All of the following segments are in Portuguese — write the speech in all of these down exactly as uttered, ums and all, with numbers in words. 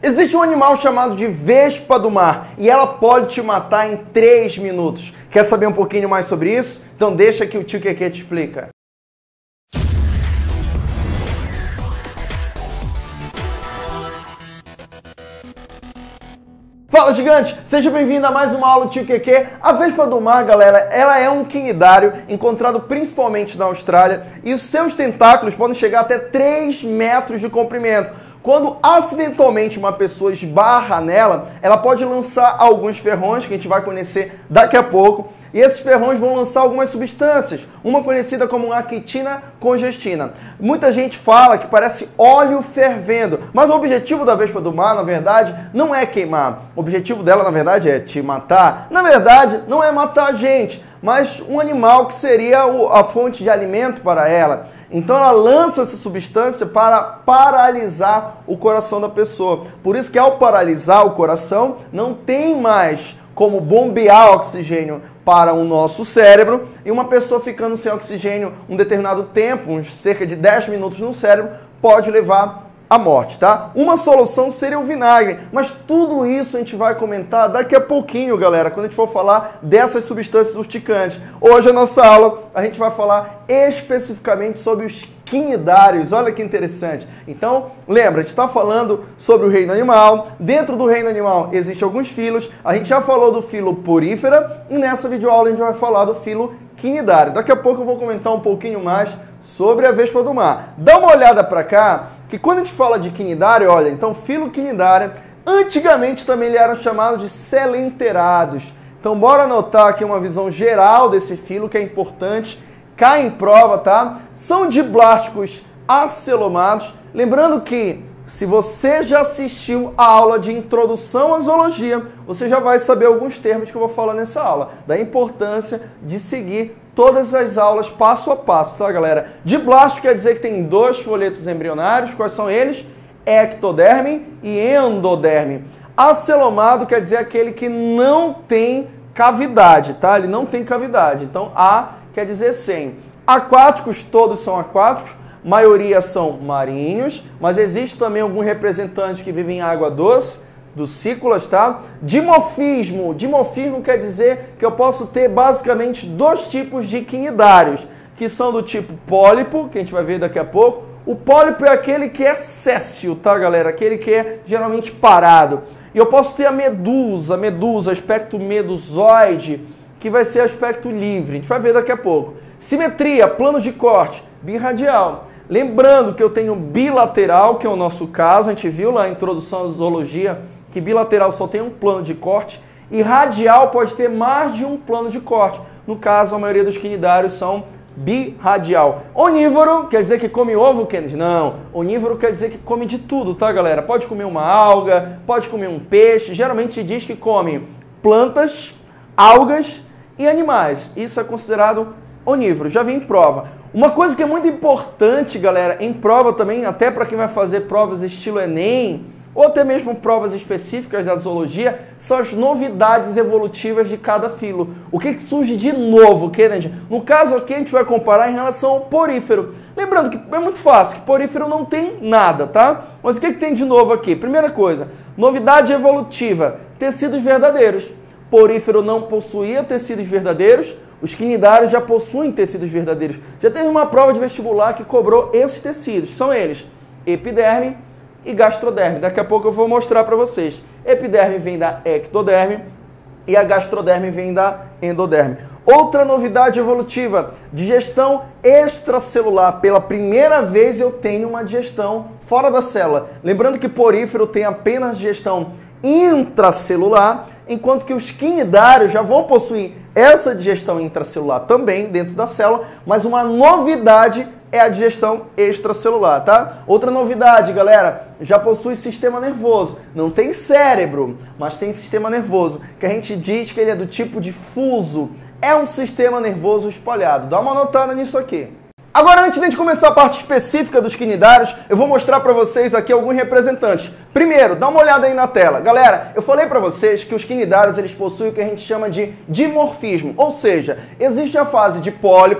Existe um animal chamado de vespa do mar e ela pode te matar em três minutos. Quer saber um pouquinho mais sobre isso? Então deixa que o tio Keke te explica. Fala, gigante! Seja bem-vindo a mais uma aula do tio Keke. A vespa do mar, galera, ela é um quinidário encontrado principalmente na Austrália e os seus tentáculos podem chegar até três metros de comprimento. Quando acidentalmente uma pessoa esbarra nela, ela pode lançar alguns ferrões, que a gente vai conhecer daqui a pouco, e esses ferrões vão lançar algumas substâncias, uma conhecida como actina congestina. Muita gente fala que parece óleo fervendo, mas o objetivo da vespa do mar, na verdade, não é queimar. O objetivo dela, na verdade, é te matar. Na verdade, não é matar a gente, mas um animal que seria a fonte de alimento para ela. Então ela lança essa substância para paralisar o coração da pessoa. Por isso que ao paralisar o coração, não tem mais como bombear oxigênio para o nosso cérebro, e uma pessoa ficando sem oxigênio um determinado tempo, uns cerca de dez minutos no cérebro, pode levar a morte, tá? Uma solução seria o vinagre, mas tudo isso a gente vai comentar daqui a pouquinho, galera, quando a gente for falar dessas substâncias urticantes. Hoje a nossa aula, a gente vai falar especificamente sobre os quinidários. Olha que interessante. Então, lembra, a gente está falando sobre o reino animal. Dentro do reino animal existem alguns filos. A gente já falou do filo porífera e nessa videoaula a gente vai falar do filo quinidário. Daqui a pouco eu vou comentar um pouquinho mais sobre a vespa do mar. Dá uma olhada para cá, que quando a gente fala de quinidário, olha, então filo quinidário, antigamente também eles eram chamados de selenterados. Então bora anotar aqui uma visão geral desse filo que é importante, cai em prova, tá? São diblásticos acelomados. Lembrando que se você já assistiu a aula de introdução à zoologia, você já vai saber alguns termos que eu vou falar nessa aula, da importância de seguir todas as aulas passo a passo, tá, galera? Diblástico quer dizer que tem dois folhetos embrionários. Quais são eles? Ectoderme e endoderme. Acelomado quer dizer aquele que não tem cavidade, tá? Ele não tem cavidade. Então, A quer dizer sem. Aquáticos, todos são aquáticos. Maioria são marinhos, mas existe também algum representante que vive em água doce, dos cículas, tá? Dimorfismo. Dimorfismo quer dizer que eu posso ter basicamente dois tipos de quinidários, que são do tipo pólipo, que a gente vai ver daqui a pouco. O pólipo é aquele que é séssil, tá, galera? Aquele que é geralmente parado. E eu posso ter a medusa, medusa, aspecto medusoide, que vai ser aspecto livre. A gente vai ver daqui a pouco. Simetria, planos de corte, birradial. Lembrando que eu tenho bilateral, que é o nosso caso, a gente viu lá na introdução à zoologia, que bilateral só tem um plano de corte, e radial pode ter mais de um plano de corte. No caso, a maioria dos quinidários são birradial. Onívoro quer dizer que come ovo, Kennedy? Não. Onívoro quer dizer que come de tudo, tá, galera? Pode comer uma alga, pode comer um peixe. Geralmente diz que come plantas, algas e animais. Isso é considerado onívoro. Já vi em prova. Uma coisa que é muito importante, galera, em prova também, até para quem vai fazer provas estilo Enem, ou até mesmo provas específicas da zoologia, são as novidades evolutivas de cada filo. O que, que surge de novo, Kennedy? No caso aqui a gente vai comparar em relação ao porífero. Lembrando que é muito fácil, que porífero não tem nada, tá? Mas o que, que tem de novo aqui? Primeira coisa, novidade evolutiva, tecidos verdadeiros. Porífero não possuía tecidos verdadeiros, os quinidários já possuem tecidos verdadeiros. Já teve uma prova de vestibular que cobrou esses tecidos, são eles, epiderme e gastroderme. Daqui a pouco eu vou mostrar para vocês. Epiderme vem da ectoderme e a gastroderme vem da endoderme. Outra novidade evolutiva, digestão extracelular. Pela primeira vez eu tenho uma digestão fora da célula. Lembrando que porífero tem apenas digestão intracelular, enquanto que os quinidários já vão possuir essa digestão intracelular também dentro da célula, mas uma novidade é a digestão extracelular, tá? Outra novidade, galera, já possui sistema nervoso. Não tem cérebro, mas tem sistema nervoso, que a gente diz que ele é do tipo difuso. É um sistema nervoso espalhado. Dá uma notada nisso aqui. Agora, antes de a gente começar a parte específica dos quinidários, eu vou mostrar para vocês aqui alguns representantes. Primeiro, dá uma olhada aí na tela. Galera, eu falei para vocês que os quinidários eles possuem o que a gente chama de dimorfismo, ou seja, existe a fase de pólipo,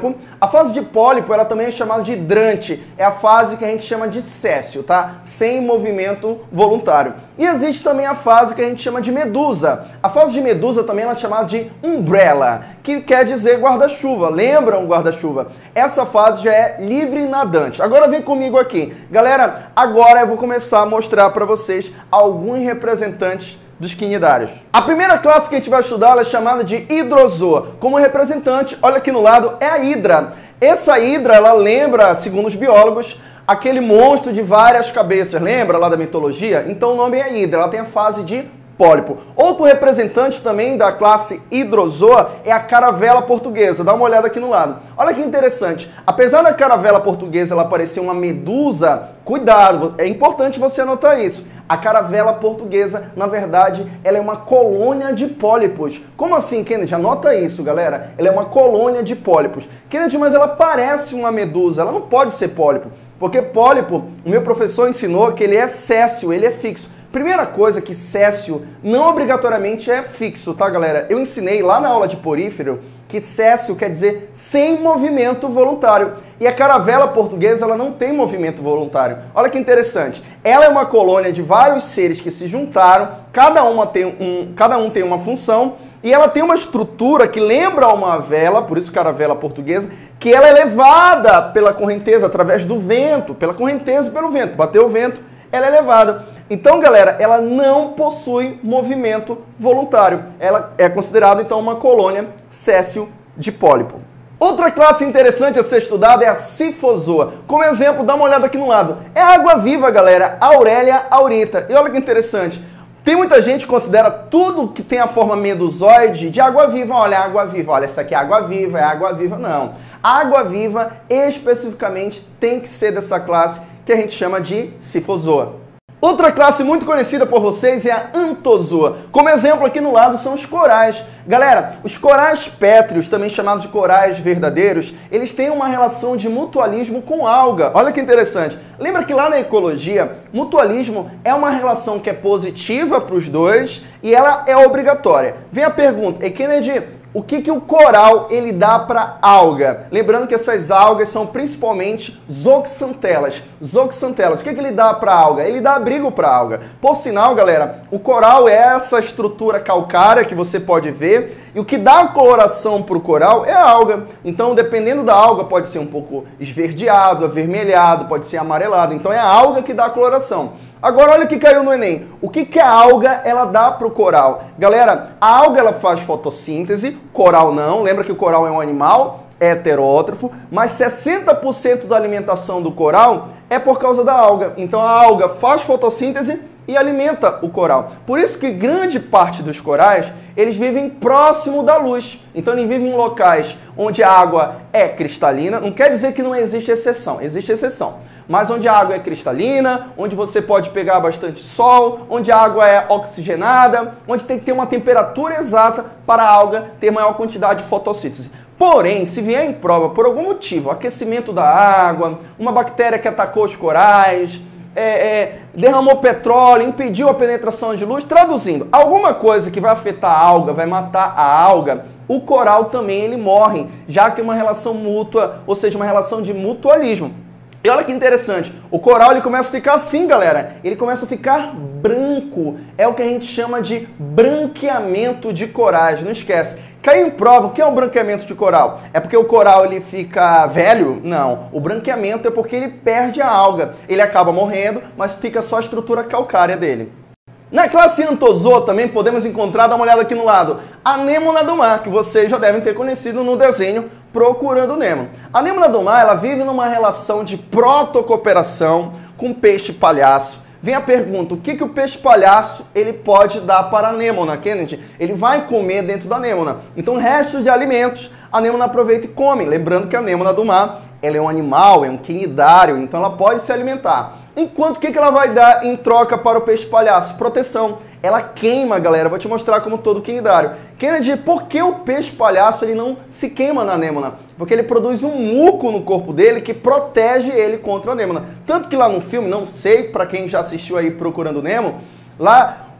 A fase de pólipo, ela também é chamada de hidrante. É a fase que a gente chama de céssio, tá? Sem movimento voluntário. E existe também a fase que a gente chama de medusa. A fase de medusa também ela é chamada de umbrella, que quer dizer guarda-chuva. Lembram o guarda-chuva? Essa fase já é livre nadante. Agora vem comigo aqui. Galera, agora eu vou começar a mostrar para vocês alguns representantes dos quinidários. A primeira classe que a gente vai estudar ela é chamada de hidrozoa. Como representante, olha aqui no lado, é a hidra. Essa hidra, ela lembra, segundo os biólogos, aquele monstro de várias cabeças. Lembra lá da mitologia? Então o nome é hidra, ela tem a fase de pólipo. Outro representante também da classe hidrozoa é a caravela portuguesa. Dá uma olhada aqui no lado. Olha que interessante. Apesar da caravela portuguesa ela parecer uma medusa, cuidado, é importante você anotar isso. A caravela portuguesa, na verdade, ela é uma colônia de pólipos. Como assim, Kennedy? Anota isso, galera. Ela é uma colônia de pólipos. Kennedy, mas ela parece uma medusa. Ela não pode ser pólipo. Porque pólipo, o meu professor ensinou que ele é céssio, ele é fixo. Primeira coisa que céssio não obrigatoriamente é fixo, tá, galera? Eu ensinei lá na aula de porífero que céssio quer dizer sem movimento voluntário. E a caravela portuguesa, ela não tem movimento voluntário. Olha que interessante. Ela é uma colônia de vários seres que se juntaram, cada, uma tem um, cada um tem uma função, e ela tem uma estrutura que lembra uma vela, por isso caravela portuguesa, que ela é levada pela correnteza, através do vento, pela correnteza e pelo vento. Bateu o vento, ela é levada. Então, galera, ela não possui movimento voluntário. Ela é considerada, então, uma colônia céssio de pólipo. Outra classe interessante a ser estudada é a sifozoa. Como exemplo, dá uma olhada aqui no lado. É a água-viva, galera, Aurelia aurita. E olha que interessante. Tem muita gente que considera tudo que tem a forma medusoide de água-viva. Olha, água-viva. Olha, essa aqui é água-viva, é água-viva. Não. A água-viva, especificamente, tem que ser dessa classe que a gente chama de sifozoa. Outra classe muito conhecida por vocês é a antozoa. Como exemplo aqui no lado são os corais. Galera, os corais pétreos, também chamados de corais verdadeiros, eles têm uma relação de mutualismo com alga. Olha que interessante. Lembra que lá na ecologia, mutualismo é uma relação que é positiva para os dois e ela é obrigatória. Vem a pergunta, e Kennedy, o que, que o coral ele dá para alga? Lembrando que essas algas são principalmente zooxantelas. Zooxantelas. O que, que ele dá para alga? Ele dá abrigo para alga. Por sinal, galera, o coral é essa estrutura calcária que você pode ver e o que dá coloração para o coral é a alga. Então, dependendo da alga, pode ser um pouco esverdeado, avermelhado, pode ser amarelado. Então, é a alga que dá a coloração. Agora, olha o que caiu no Enem. O que, que a alga ela dá para o coral? Galera, a alga ela faz fotossíntese, coral não. Lembra que o coral é um animal heterótrofo, mas sessenta por cento da alimentação do coral é por causa da alga. Então, a alga faz fotossíntese e alimenta o coral. Por isso que grande parte dos corais, eles vivem próximo da luz. Então, eles vivem em locais onde a água é cristalina. Não quer dizer que não existe exceção. Existe exceção. Mas onde a água é cristalina, onde você pode pegar bastante sol, onde a água é oxigenada, onde tem que ter uma temperatura exata para a alga ter maior quantidade de fotossíntese. Porém, se vier em prova por algum motivo, aquecimento da água, uma bactéria que atacou os corais, é, é, derramou petróleo, impediu a penetração de luz, traduzindo, alguma coisa que vai afetar a alga, vai matar a alga, o coral também ele morre, já que é uma relação mútua, ou seja, uma relação de mutualismo. E olha que interessante, o coral ele começa a ficar assim, galera, ele começa a ficar branco, é o que a gente chama de branqueamento de corais, não esquece. Caiu em prova, o que é um branqueamento de coral? É porque o coral ele fica velho? Não, o branqueamento é porque ele perde a alga, ele acaba morrendo, mas fica só a estrutura calcária dele. Na classe antozoa também podemos encontrar, dá uma olhada aqui no lado, a anêmona do mar, que vocês já devem ter conhecido no desenho Procurando Nemo. A anêmona do mar, ela vive numa relação de protocooperação com o peixe palhaço. Vem a pergunta, o que, que o peixe palhaço ele pode dar para a anêmona, Kennedy? Ele vai comer dentro da anêmona. Então, restos de alimentos, a anêmona aproveita e come. Lembrando que a anêmona do mar, ela é um animal, é um quinidário, então ela pode se alimentar. Enquanto, o que, que ela vai dar em troca para o peixe palhaço? Proteção. Ela queima, galera. Vou te mostrar como todo quinidário. Kennedy, por que o peixe palhaço ele não se queima na anêmona? Porque ele produz um muco no corpo dele que protege ele contra a anêmona. Tanto que lá no filme, não sei, para quem já assistiu aí Procurando Nemo, lá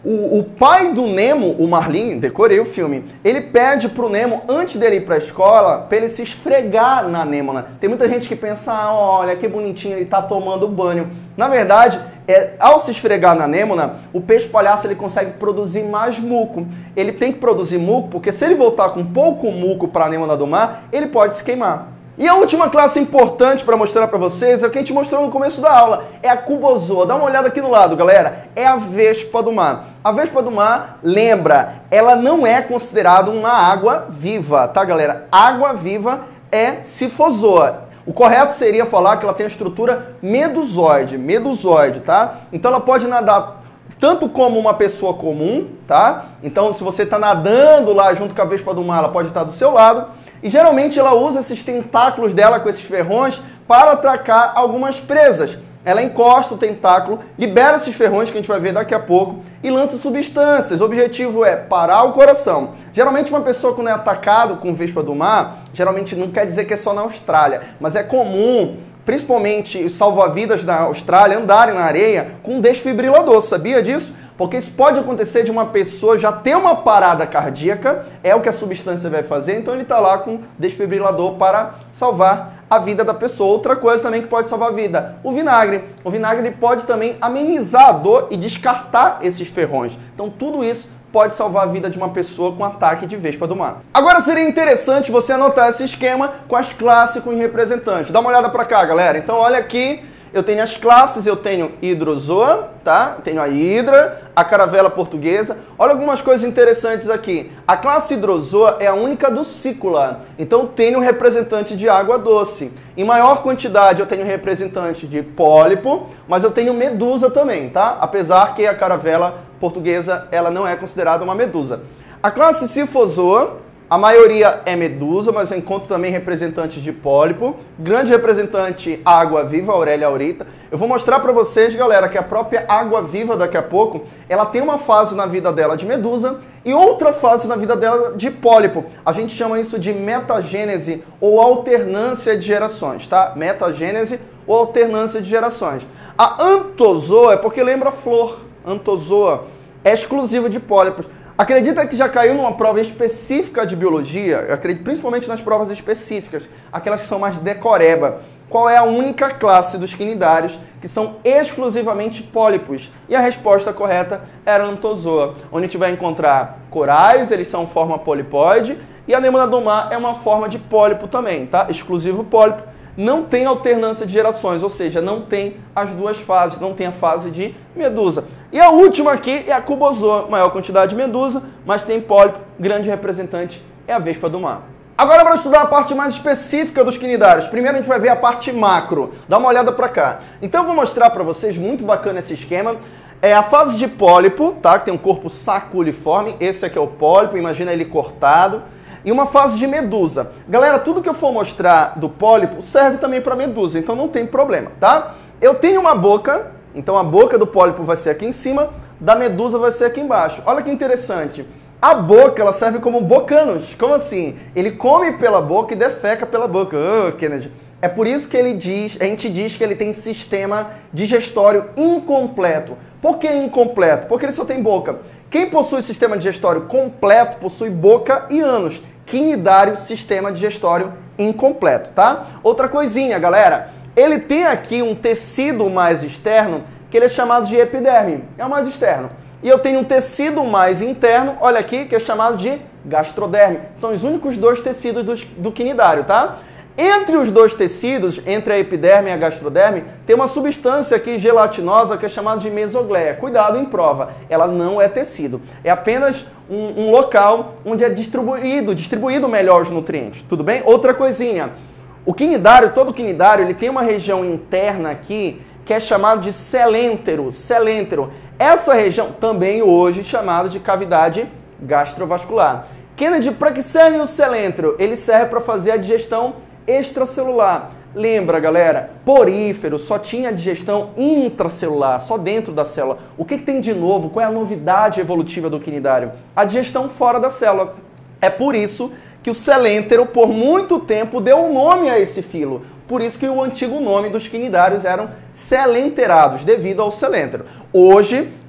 O, o pai do Nemo, o Marlin, decorei o filme, ele pede pro Nemo, antes dele ir pra escola, pra ele se esfregar na anêmona. Tem muita gente que pensa, ah, olha que bonitinho, ele tá tomando banho. Na verdade, é, ao se esfregar na anêmona, o peixe palhaço ele consegue produzir mais muco. Ele tem que produzir muco, porque se ele voltar com pouco muco pra anêmona do mar, ele pode se queimar. E a última classe importante para mostrar para vocês é o que a gente mostrou no começo da aula, é a cubozoa. Dá uma olhada aqui no lado, galera. É a vespa do mar. A vespa do mar, lembra, ela não é considerada uma água viva, tá, galera? Água viva é sifozoa. O correto seria falar que ela tem a estrutura medusoide, medusoide, tá? Então ela pode nadar tanto como uma pessoa comum, tá? Então se você está nadando lá junto com a vespa do mar, ela pode estar do seu lado. E geralmente ela usa esses tentáculos dela com esses ferrões para atracar algumas presas. Ela encosta o tentáculo, libera esses ferrões que a gente vai ver daqui a pouco e lança substâncias. O objetivo é parar o coração. Geralmente uma pessoa quando é atacado com vespa do mar, geralmente não quer dizer que é só na Austrália, mas é comum, principalmente os salva-vidas da Austrália, andarem na areia com um desfibrilador. Sabia disso? Porque isso pode acontecer de uma pessoa já ter uma parada cardíaca, é o que a substância vai fazer, então ele está lá com desfibrilador para salvar a vida da pessoa. Outra coisa também que pode salvar a vida, o vinagre. O vinagre pode também amenizar a dor e descartar esses ferrões. Então tudo isso pode salvar a vida de uma pessoa com ataque de vespa do mar. Agora seria interessante você anotar esse esquema com as classes com os representantes. Dá uma olhada para cá, galera. Então olha aqui. Eu tenho as classes, eu tenho hidrozoa, tá? Tenho a hidra, a caravela portuguesa. Olha algumas coisas interessantes aqui. A classe hidrozoa é a única do Cicula. Então tenho representante de água doce. Em maior quantidade eu tenho representante de pólipo, mas eu tenho medusa também, tá? Apesar que a caravela portuguesa ela não é considerada uma medusa. A classe sifozoa, a maioria é medusa, mas eu encontro também representantes de pólipo. Grande representante, água-viva, Aurélia aurita. Eu vou mostrar para vocês, galera, que a própria água-viva, daqui a pouco, ela tem uma fase na vida dela de medusa e outra fase na vida dela de pólipo. A gente chama isso de metagênese ou alternância de gerações, tá? Metagênese ou alternância de gerações. A antozoa é porque lembra flor. Antozoa é exclusiva de pólipos. Acredita que já caiu numa prova específica de biologia? Eu acredito principalmente nas provas específicas, aquelas que são mais decoreba. Qual é a única classe dos quinidários que são exclusivamente pólipos? E a resposta correta era antozoa, onde a gente vai encontrar corais, eles são forma polipóide, e a anêmona do mar é uma forma de pólipo também, tá? Exclusivo pólipo. Não tem alternância de gerações, ou seja, não tem as duas fases, não tem a fase de medusa. E a última aqui é a cubozoa, maior quantidade de medusa, mas tem pólipo, grande representante é a vespa do mar. Agora para estudar a parte mais específica dos quinidários, primeiro a gente vai ver a parte macro, dá uma olhada para cá. Então eu vou mostrar para vocês, muito bacana esse esquema, é a fase de pólipo, tá? Que tem um corpo saculiforme, esse aqui é o pólipo, imagina ele cortado. E uma fase de medusa. Galera, tudo que eu for mostrar do pólipo serve também para medusa, então não tem problema, tá? Eu tenho uma boca, então a boca do pólipo vai ser aqui em cima, da medusa vai ser aqui embaixo. Olha que interessante. A boca, ela serve como bocanos. Como assim? Ele come pela boca e defeca pela boca. Oh, Kennedy. É por isso que ele diz, a gente diz que ele tem sistema digestório incompleto. Por que incompleto? Porque ele só tem boca. Quem possui sistema digestório completo possui boca e ânus. Quinidário, sistema digestório incompleto, tá? Outra coisinha, galera. Ele tem aqui um tecido mais externo, que ele é chamado de epiderme. É o mais externo. E eu tenho um tecido mais interno, olha aqui, que é chamado de gastroderme. São os únicos dois tecidos do, do quinidário, tá? Entre os dois tecidos, entre a epiderme e a gastroderme, tem uma substância aqui gelatinosa que é chamada de mesogleia. Cuidado em prova, ela não é tecido. É apenas um, um local onde é distribuído, distribuído melhor os nutrientes. Tudo bem? Outra coisinha. O quinidário, todo quinidário, ele tem uma região interna aqui que é chamada de celêntero. Celêntero. Essa região também hoje chamada de cavidade gastrovascular. Kennedy, para que serve o celêntero? Ele serve para fazer a digestão extracelular. Lembra, galera, porífero só tinha digestão intracelular, só dentro da célula. O que, que tem de novo? Qual é a novidade evolutiva do quinidário? A digestão fora da célula. É por isso que o celêntero, por muito tempo, deu um nome a esse filo. Por isso que o antigo nome dos quinidários eram celenterados, devido ao celêntero. Hoje,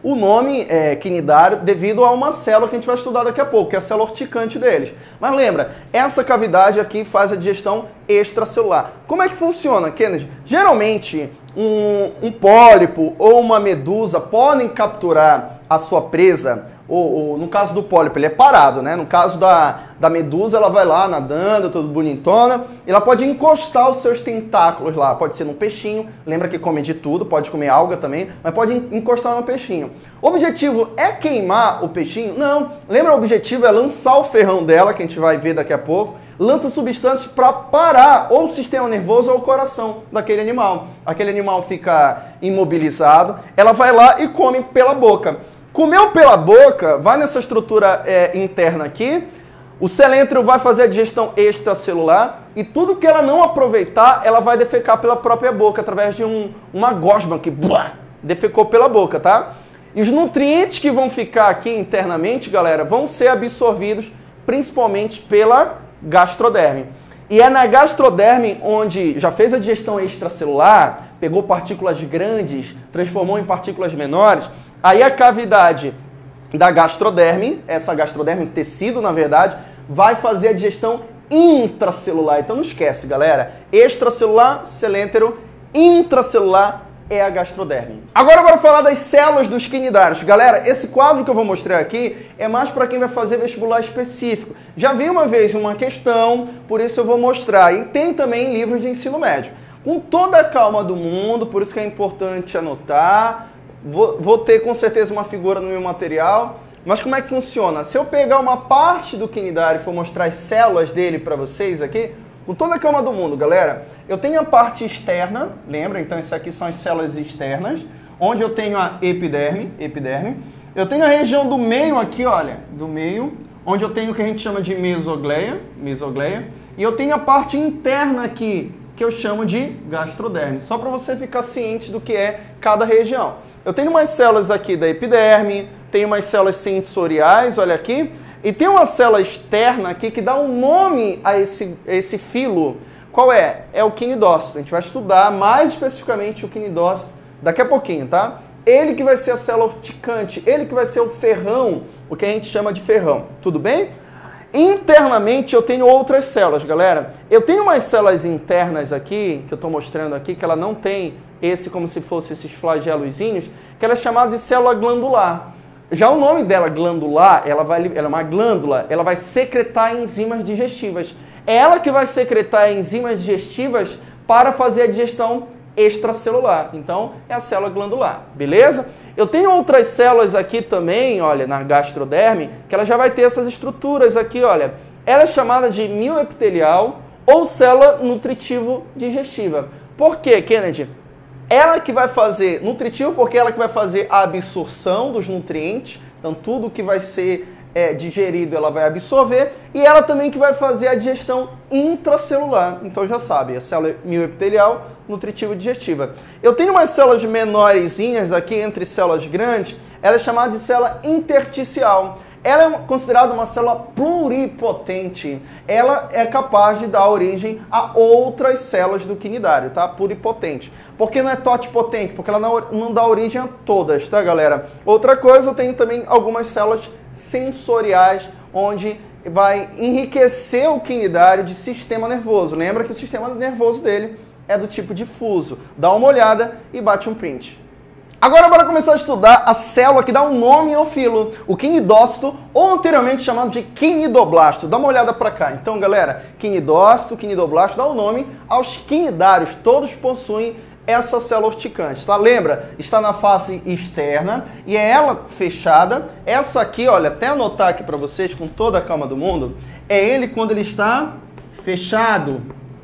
o nome é quinidário devido a uma célula que a gente vai estudar daqui a pouco, que é a célula urticante deles. Mas lembra, essa cavidade aqui faz a digestão extracelular. Como é que funciona, Kennedy? Geralmente, um, um pólipo ou uma medusa podem capturar a sua presa. Ou, ou, no caso do pólipo, ele é parado, né? No caso da, da medusa, ela vai lá nadando, tudo bonitona, e ela pode encostar os seus tentáculos lá. Pode ser no peixinho, lembra que come de tudo, pode comer alga também, mas pode encostar no peixinho. O objetivo é queimar o peixinho? Não. Lembra, o objetivo é lançar o ferrão dela, que a gente vai ver daqui a pouco, lança substâncias para parar ou o sistema nervoso ou o coração daquele animal. Aquele animal fica imobilizado, ela vai lá e come pela boca. Comeu pela boca, vai nessa estrutura é, interna aqui, o celêntrio vai fazer a digestão extracelular e tudo que ela não aproveitar, ela vai defecar pela própria boca, através de um, uma gosma que blá, defecou pela boca, tá? E os nutrientes que vão ficar aqui internamente, galera, vão ser absorvidos principalmente pela gastroderme. E é na gastroderme onde já fez a digestão extracelular, pegou partículas grandes, transformou em partículas menores. Aí a cavidade da gastroderme, essa gastroderme, tecido na verdade, vai fazer a digestão intracelular. Então não esquece, galera. Extracelular, celêntero, intracelular é a gastroderme. Agora bora falar das células dos quinidários. Galera, esse quadro que eu vou mostrar aqui é mais para quem vai fazer vestibular específico. Já vi uma vez uma questão, por isso eu vou mostrar. E tem também livros de ensino médio. Com toda a calma do mundo, por isso que é importante anotar. Vou, vou ter com certeza uma figura no meu material, mas como é que funciona? Se eu pegar uma parte do quinidário e for mostrar as células dele para vocês aqui, com toda a calma do mundo, galera, eu tenho a parte externa, lembra? Então isso aqui são as células externas, onde eu tenho a epiderme, epiderme. Eu tenho a região do meio aqui, olha, do meio, onde eu tenho o que a gente chama de mesogleia, mesogleia, e eu tenho a parte interna aqui, que eu chamo de gastroderme, só para você ficar ciente do que é cada região. Eu tenho umas células aqui da epiderme, tenho umas células sensoriais, olha aqui, e tem uma célula externa aqui que dá um nome a esse, a esse filo. Qual é? É o quinidócito. A gente vai estudar mais especificamente o quinidócito daqui a pouquinho, tá? Ele que vai ser a célula urticante, ele que vai ser o ferrão, o que a gente chama de ferrão, tudo bem? Internamente eu tenho outras células, galera. Eu tenho umas células internas aqui, que eu estou mostrando aqui, que ela não tem esse como se fosse esses flagelozinhos, que ela é chamada de célula glandular. Já o nome dela, glandular, ela, vai, ela é uma glândula, ela vai secretar enzimas digestivas. É ela que vai secretar enzimas digestivas para fazer a digestão extracelular. Então, é a célula glandular, beleza? Eu tenho outras células aqui também, olha, na gastroderme, que ela já vai ter essas estruturas aqui, olha. Ela é chamada de mioepitelial ou célula nutritivo-digestiva. Por quê, Kennedy? Ela que vai fazer nutritivo, porque ela que vai fazer a absorção dos nutrientes, então tudo que vai ser é, digerido ela vai absorver, e ela também que vai fazer a digestão intracelular. Então já sabe, a célula mioepitelial, nutritivo-digestiva. Eu tenho umas células menorzinhas aqui entre células grandes, ela é chamada de célula intersticial. Ela é considerada uma célula pluripotente. Ela é capaz de dar origem a outras células do quinidário, tá? Pluripotente. Por que não é totipotente? Porque ela não, não dá origem a todas, tá, galera? Outra coisa, eu tenho também algumas células sensoriais, onde vai enriquecer o quinidário de sistema nervoso. Lembra que o sistema nervoso dele é do tipo difuso. Dá uma olhada e bate um print. Agora bora começar a estudar a célula que dá um nome ao filo, o quinidócito, ou anteriormente chamado de quinidoblasto. Dá uma olhada para cá. Então, galera, quinidócito, quinidoblasto dá o nome aos quinidários. Todos possuem essa célula urticante, tá? Lembra? Está na face externa e é ela fechada. Essa aqui, olha, até anotar aqui para vocês com toda a calma do mundo, é ele quando ele está fechado.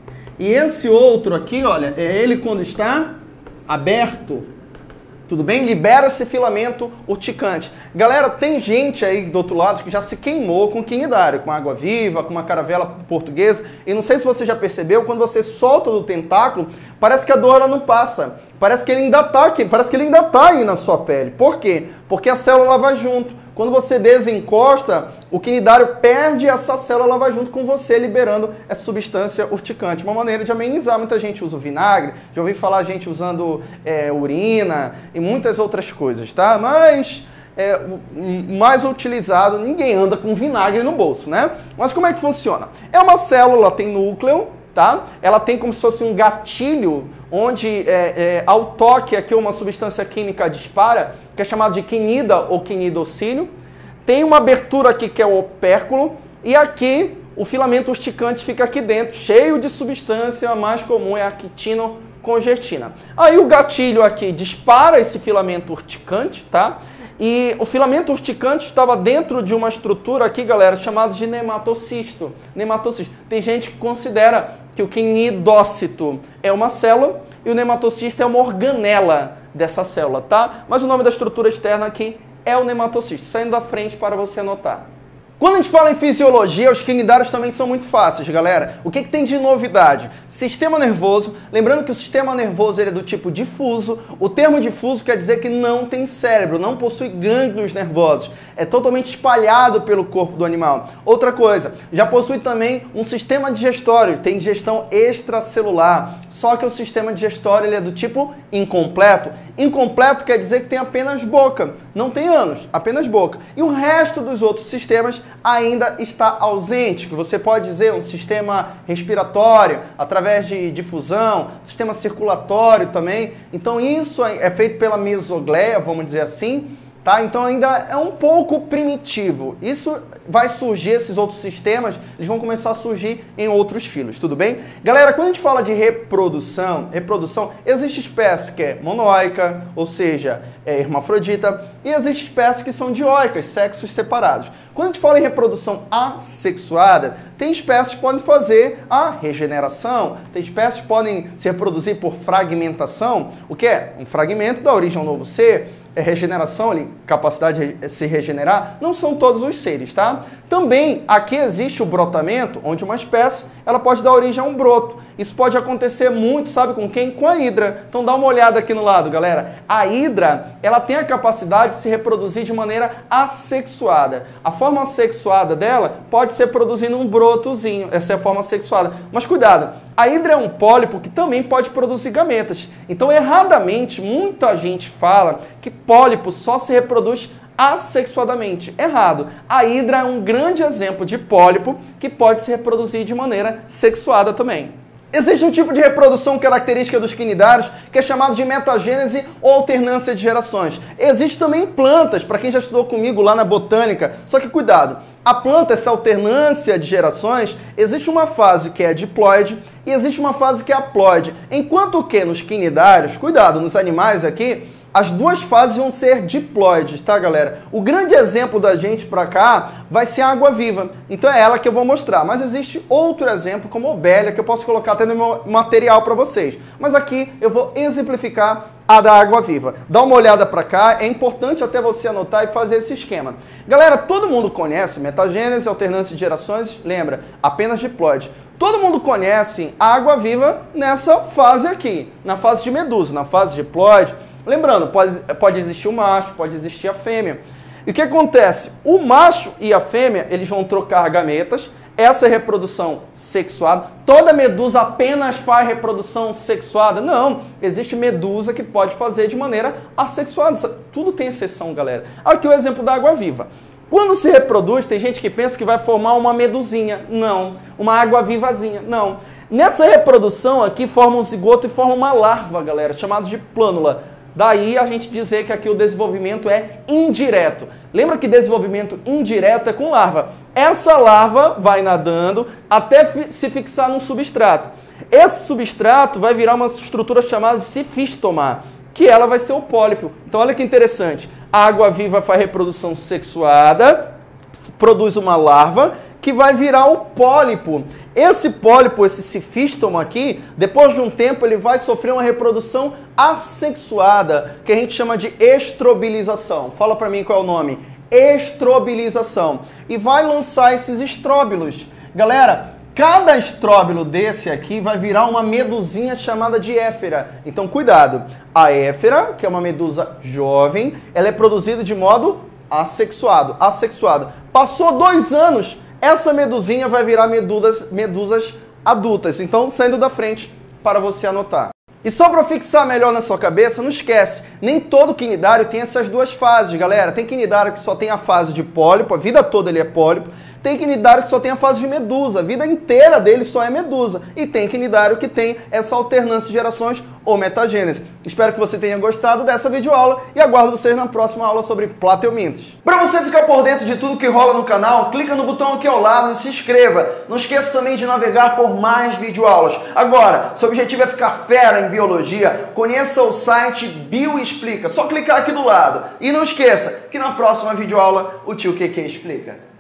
E esse outro aqui, olha, é ele quando está aberto. Tudo bem? Libera esse filamento urticante. Galera, tem gente aí do outro lado que já se queimou com quinidário, com água viva, com uma caravela portuguesa. E não sei se você já percebeu, quando você solta do tentáculo, parece que a dor ela não passa. Parece que ele ainda está aqui, parece que ele ainda está aí na sua pele. Por quê? Porque a célula vai junto. Quando você desencosta, o quinidário perde essa célula, ela vai junto com você, liberando essa substância urticante. Uma maneira de amenizar. Muita gente usa o vinagre, já ouvi falar gente usando é, urina e muitas outras coisas, tá? Mas é, mais utilizado, ninguém anda com vinagre no bolso, né? Mas como é que funciona? É uma célula, tem núcleo, tá? Ela tem como se fosse um gatilho, onde é, é, ao toque aqui uma substância química dispara, que é chamada de quinida ou quinidocílio. Tem uma abertura aqui que é o opérculo, e aqui o filamento urticante fica aqui dentro, cheio de substância, a mais comum é a quitinocongestina. Aí o gatilho aqui dispara esse filamento urticante, tá? E o filamento urticante estava dentro de uma estrutura aqui, galera, chamada de nematocisto. Nematocisto. Tem gente que considera que o quinidócito é uma célula e o nematocisto é uma organela dessa célula, tá? Mas o nome da estrutura externa aqui é o nematocisto. Saindo da frente para você anotar. Quando a gente fala em fisiologia, os quinidários também são muito fáceis, galera. O que, que tem de novidade? Sistema nervoso. Lembrando que o sistema nervoso ele é do tipo difuso. O termo difuso quer dizer que não tem cérebro, não possui gânglios nervosos. É totalmente espalhado pelo corpo do animal. Outra coisa, já possui também um sistema digestório, tem digestão extracelular. Só que o sistema digestório ele é do tipo incompleto. Incompleto quer dizer que tem apenas boca, não tem ânus, apenas boca. E o resto dos outros sistemas ainda está ausente, que você pode dizer um sistema respiratório, através de difusão, sistema circulatório também. Então isso é feito pela mesogleia, vamos dizer assim, tá? Então ainda é um pouco primitivo. Isso vai surgir, esses outros sistemas, eles vão começar a surgir em outros filos, tudo bem? Galera, quando a gente fala de reprodução, reprodução, existe espécie que é monoica, ou seja, é hermafrodita, e existe espécies que são dioicas, sexos separados. Quando a gente fala em reprodução assexuada, tem espécies que podem fazer a regeneração, tem espécies que podem se reproduzir por fragmentação, o que é? Um fragmento da origem a um novo ser. É regeneração, ali, capacidade de se regenerar, não são todos os seres, tá? Também aqui existe o brotamento, onde uma espécie ela pode dar origem a um broto. Isso pode acontecer muito, sabe com quem? Com a hidra. Então dá uma olhada aqui no lado, galera. A hidra, ela tem a capacidade de se reproduzir de maneira assexuada. A forma assexuada dela pode ser produzindo um brotozinho, essa é a forma assexuada. Mas cuidado, a hidra é um pólipo que também pode produzir gametas. Então, erradamente, muita gente fala que pólipo só se reproduz assexuadamente. Errado. A hidra é um grande exemplo de pólipo que pode se reproduzir de maneira sexuada também. Existe um tipo de reprodução característica dos quinidários que é chamado de metagênese ou alternância de gerações. Existe também plantas, para quem já estudou comigo lá na botânica, só que cuidado, a planta, essa alternância de gerações, existe uma fase que é diploide e existe uma fase que é haploide. Enquanto que nos quinidários, cuidado, nos animais aqui, as duas fases vão ser diploides, tá, galera? O grande exemplo da gente pra cá vai ser a água-viva. Então é ela que eu vou mostrar. Mas existe outro exemplo, como a obelia, que eu posso colocar até no meu material para vocês. Mas aqui eu vou exemplificar a da água-viva. Dá uma olhada pra cá, é importante até você anotar e fazer esse esquema. Galera, todo mundo conhece metagênese, alternância de gerações, lembra, apenas diploide. Todo mundo conhece a água-viva nessa fase aqui, na fase de medusa, na fase diploide. Lembrando, pode, pode existir o macho, pode existir a fêmea. E o que acontece? O macho e a fêmea, eles vão trocar gametas. Essa é reprodução sexuada. Toda medusa apenas faz reprodução sexuada? Não. Existe medusa que pode fazer de maneira assexuada. Tudo tem exceção, galera. Aqui o exemplo da água-viva. Quando se reproduz, tem gente que pensa que vai formar uma medusinha. Não. Uma água-vivazinha. Não. Nessa reprodução aqui, forma um zigoto e forma uma larva, galera, chamada de plânula. Daí a gente dizer que aqui o desenvolvimento é indireto. Lembra que desenvolvimento indireto é com larva. Essa larva vai nadando até se fixar num substrato. Esse substrato vai virar uma estrutura chamada de cifistoma, que ela vai ser o pólipo. Então olha que interessante. A água-viva faz reprodução sexuada, produz uma larva que vai virar o pólipo. Esse pólipo, esse cifistoma aqui, depois de um tempo ele vai sofrer uma reprodução assexuada, que a gente chama de estrobilização. Fala para mim qual é o nome. Estrobilização. E vai lançar esses estróbilos. Galera, cada estróbilo desse aqui vai virar uma medusinha chamada de éfera. Então cuidado. A éfera, que é uma medusa jovem, ela é produzida de modo assexuado. Assexuada. Passou dois anos, essa medusinha vai virar medusas, medusas adultas. Então, saindo da frente para você anotar. E só para fixar melhor na sua cabeça, não esquece, nem todo quinidário tem essas duas fases, galera. Tem quinidário que só tem a fase de pólipo, a vida toda ele é pólipo. Tem quinidário que só tem a fase de medusa, a vida inteira dele só é medusa. E tem quinidário que tem essa alternância de gerações ou metagênese. Espero que você tenha gostado dessa videoaula e aguardo vocês na próxima aula sobre plateumintos. Para você ficar por dentro de tudo que rola no canal, clica no botão aqui ao lado e se inscreva. Não esqueça também de navegar por mais videoaulas. Agora, seu objetivo é ficar fera em biologia, conheça o site Bioexplica. Só clicar aqui do lado. E não esqueça que na próxima videoaula o tio Q Q explica.